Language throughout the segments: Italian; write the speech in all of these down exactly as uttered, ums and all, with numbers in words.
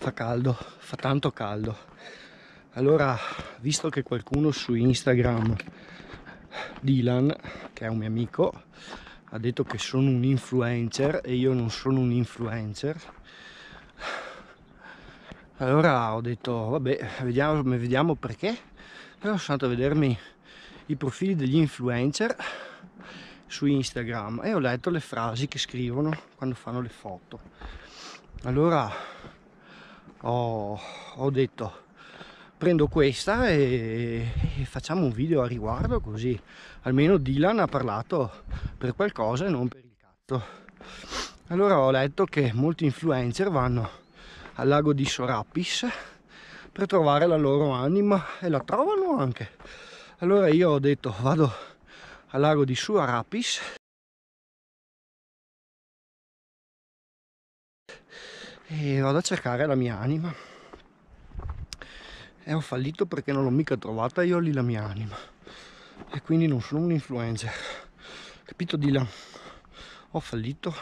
fa caldo, fa tanto caldo. Allora, visto che qualcuno su Instagram, Dylan, che è un mio amico, ha detto che sono un influencer e io non sono un influencer, allora ho detto vabbè, vediamo, vediamo perché. Allora sono andato a vedermi i profili degli influencer su Instagram e ho letto le frasi che scrivono quando fanno le foto. Allora ho, ho detto prendo questa e, e facciamo un video a riguardo, così almeno Dylan ha parlato per qualcosa e non per il cazzo. Allora ho letto che molti influencer vanno al lago di Sorapis per trovare la loro anima e la trovano anche. Allora io ho detto vado al lago di Sorapis e vado a cercare la mia anima, e ho fallito perché non l'ho mica trovata io lì la mia anima, e quindi non sono un influencer, capito Dylan? Ho fallito,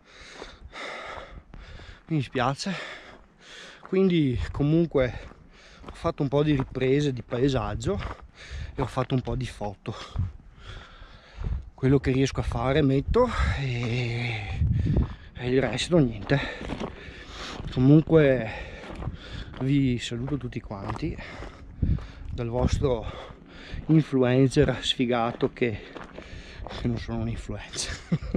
mi dispiace. Quindi comunque ho fatto un po' di riprese di paesaggio e ho fatto un po' di foto, quello che riesco a fare metto e, e il resto niente. Comunque vi saluto tutti quanti dal vostro influencer sfigato che, che non sono un influencer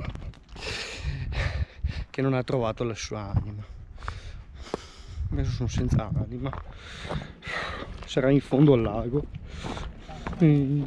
che non ha trovato la sua anima. Adesso sono senza anima, sarà in fondo al lago. Mm.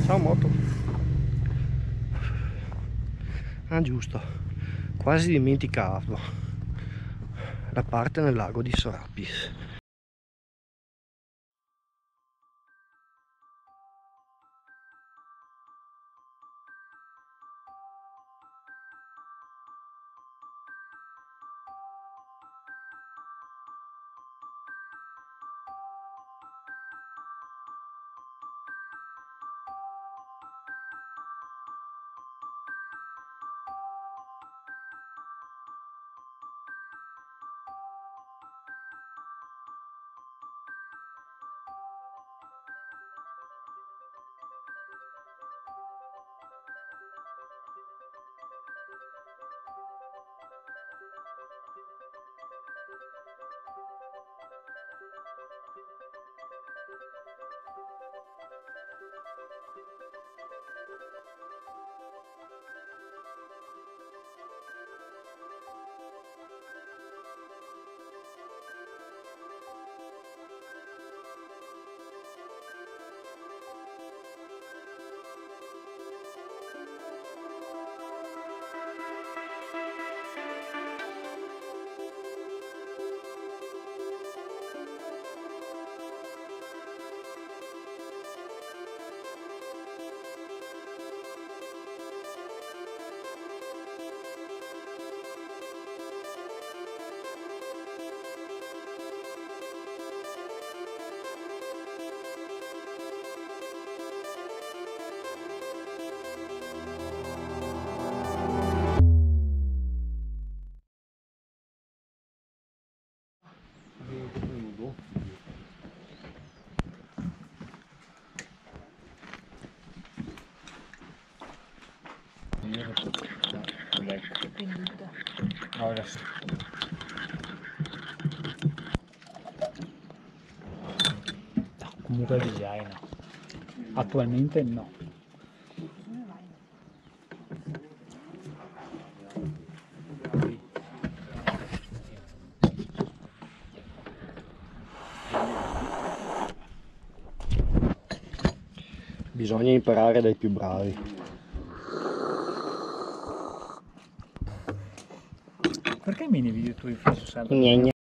Ciao moto. Ah giusto, quasi dimenticato la parte nel lago di Sorapis. No, comunque design. Attualmente no. Bisogna imparare dai più bravi. Perché i mini video tu li faccio sempre? Gne gne.